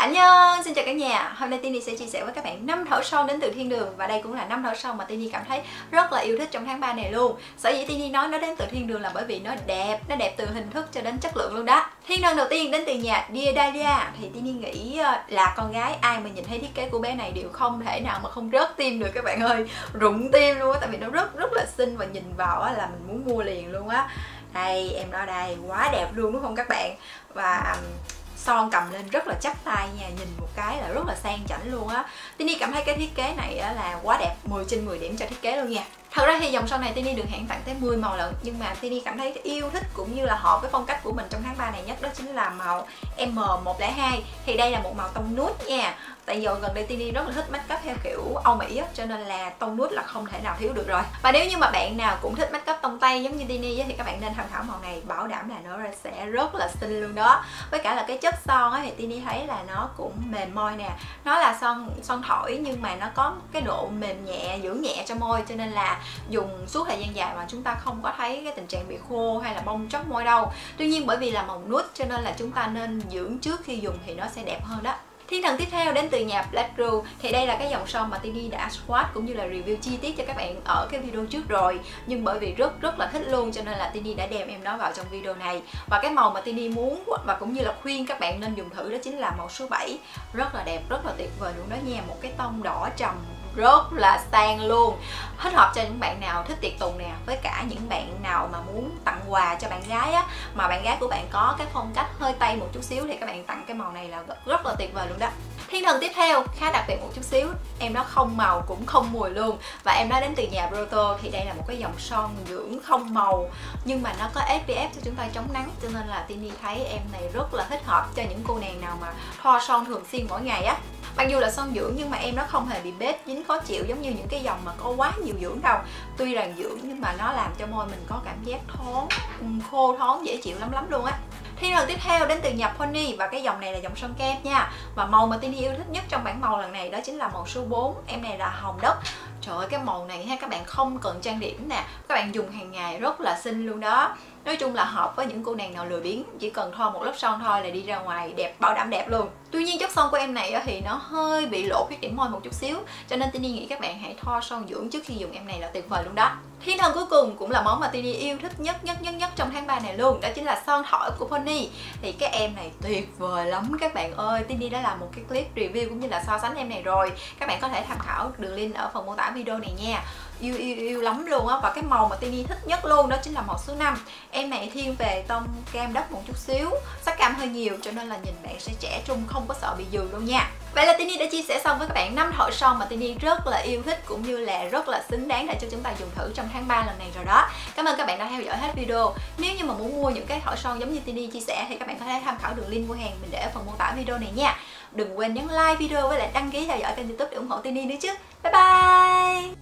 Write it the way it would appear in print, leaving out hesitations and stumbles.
Annyeong, xin chào cả nhà. Hôm nay Tini sẽ chia sẻ với các bạn 5 thỏi son đến từ thiên đường. Và đây cũng là 5 thỏi son mà Tini cảm thấy rất là yêu thích trong tháng 3 này luôn. Sở dĩ Tini nói nó đến từ thiên đường là bởi vì nó đẹp từ hình thức cho đến chất lượng luôn đó. Thiên thần đầu tiên đến từ nhà Dear Dahlia. Thì Tini nghĩ là con gái ai mà nhìn thấy thiết kế của bé này đều không thể nào mà không rớt tim được các bạn ơi. Rụng tim luôn á, tại vì nó rất là xinh và nhìn vào là mình muốn mua liền luôn á. Đây, em nói đây, quá đẹp luôn đúng không các bạn? Và son cầm lên rất là chắc tay nha, nhìn một cái là rất là sang chảnh luôn á. Tini cảm thấy cái thiết kế này là quá đẹp, 10 trên 10 điểm cho thiết kế luôn nha. Thật ra thì dòng son này Tini được hãng tặng tới 10 màu lận, nhưng mà Tini cảm thấy yêu thích cũng như là hợp với phong cách của mình trong tháng 3 này nhất, đó chính là màu M102. Thì đây là một màu tông nude nha. Tại giờ gần đây Tini rất là thích make up theo kiểu Âu Mỹ á, cho nên là tông nude là không thể nào thiếu được rồi. Và nếu như mà bạn nào cũng thích make up tông Tây giống như Tini thì các bạn nên tham khảo màu này, bảo đảm là nó sẽ rất là xinh luôn đó. Với cả là cái chất son á thì Tini thấy là nó cũng mềm môi nè. Nó là son thỏi nhưng mà nó có cái độ mềm nhẹ, dưỡng nhẹ cho môi, cho nên là dùng suốt thời gian dài mà chúng ta không có thấy cái tình trạng bị khô hay là bong tróc môi đâu. Tuy nhiên bởi vì là màu nude cho nên là chúng ta nên dưỡng trước khi dùng thì nó sẽ đẹp hơn đó. Thiên thần tiếp theo đến từ nhà Black Rue. Thì đây là cái dòng son mà Tini đã swatch cũng như là review chi tiết cho các bạn ở cái video trước rồi. Nhưng bởi vì rất là thích luôn cho nên là Tini đã đem em nó vào trong video này. Và cái màu mà Tini muốn và cũng như là khuyên các bạn nên dùng thử đó chính là màu số 7. Rất là đẹp, rất là tuyệt vời luôn đó nha. Một cái tông đỏ trầm rất là sang luôn, thích hợp cho những bạn nào thích tiệc tùng nè, với cả những bạn nào mà muốn tặng quà cho bạn gái á, mà bạn gái của bạn có cái phong cách hơi Tây một chút xíu thì các bạn tặng cái màu này là rất là tuyệt vời luôn đó. Thiên thần tiếp theo khá đặc biệt một chút xíu, em nó không màu cũng không mùi luôn, và em nó đến từ nhà Broto. Thì đây là một cái dòng son dưỡng không màu nhưng mà nó có SPF cho chúng ta chống nắng, cho nên là Tini thấy em này rất là thích hợp cho những cô nàng nào mà thoa son thường xuyên mỗi ngày á. Mặc dù là son dưỡng nhưng mà em nó không hề bị bết dính khó chịu giống như những cái dòng mà có quá nhiều dưỡng đâu. Tuy rằng dưỡng nhưng mà nó làm cho môi mình có cảm giác thoáng, khô thoáng dễ chịu lắm luôn á. Thiên thần tiếp theo đến từ nhà Pony, và cái dòng này là dòng son kem nha. Và màu mà Tini yêu thích nhất trong bảng màu lần này đó chính là màu số 4. Em này là hồng đất. Trời ơi, cái màu này ha, các bạn không cần trang điểm nè, các bạn dùng hàng ngày rất là xinh luôn đó. Nói chung là hợp với những cô nàng nào lười biếng, chỉ cần thoa một lớp son thôi là đi ra ngoài đẹp, bảo đảm đẹp luôn. Tuy nhiên chất son của em này thì nó hơi bị lộ khuyết điểm môi một chút xíu, cho nên Tini nghĩ các bạn hãy thoa son dưỡng trước khi dùng em này là tuyệt vời luôn đó. Thiên thần cuối cùng cũng là món mà Tini yêu thích nhất trong tháng 3 này luôn, đó chính là son thỏi của Pony. Thì cái em này tuyệt vời lắm các bạn ơi. Tini đã làm một cái clip review cũng như là so sánh em này rồi, các bạn có thể tham khảo đường link ở phần mô tả video này nha. Yêu lắm luôn á. Và cái màu mà Tini thích nhất luôn đó chính là màu số 5. Em này thiên về tông cam đất một chút xíu, sắc cam hơi nhiều, cho nên là nhìn bạn sẽ trẻ trung, không có sợ bị dừ đâu nha. Vậy là Tini đã chia sẻ xong với các bạn 5 thỏi son mà Tini rất là yêu thích cũng như là rất là xứng đáng để cho chúng ta dùng thử trong tháng 3 lần này rồi đó. Cảm ơn các bạn đã theo dõi hết video. Nếu như mà muốn mua những cái thỏi son giống như Tini chia sẻ thì các bạn có thể tham khảo đường link mua hàng mình để ở phần mô tả video này nha. Đừng quên nhấn like video với lại đăng ký theo dõi kênh YouTube để ủng hộ Tini nữa chứ. Bye bye.